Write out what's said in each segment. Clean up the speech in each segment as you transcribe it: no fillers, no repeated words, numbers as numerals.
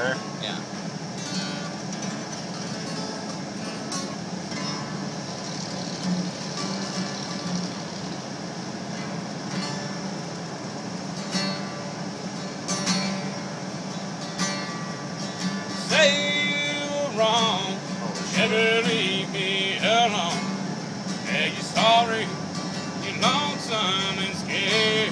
there. Yeah. Say you were wrong, never leave me alone. Say you're sorry, you're lonesome and scared.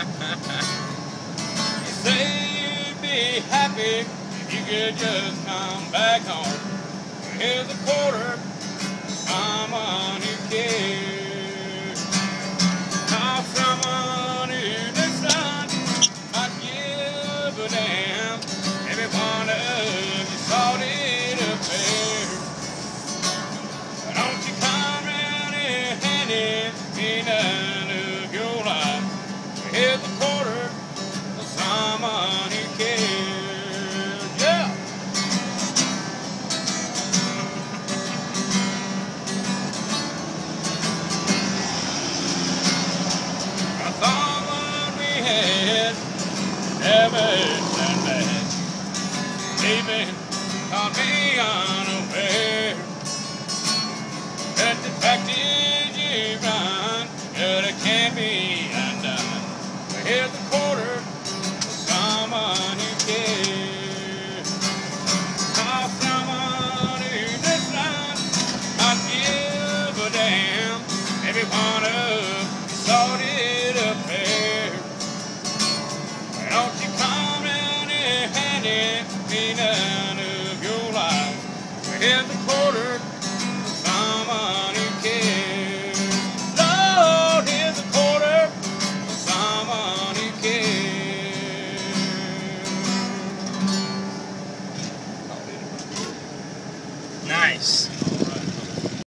You say you'd be happy if you could just come back home. Here's a quarter for someone who cares. Now someone who decides I'd give a damn. Every one of you sorted affair. Don't you come round and hand it me none of your life. Here's a quarter for someone who cares. Yeah. I thought what we had never turned back. Baby, caught me unaware. But the fact is you run, but it can't be undone. But here's a quarter for someone who cares. Oh, someone who just runs, I'd give a damn. Every one of you sorted affair. Don't you come round and hand it me none of your life. Here's a quarter for someone who cares. Lord, here's a quarter for someone who cares. Nice.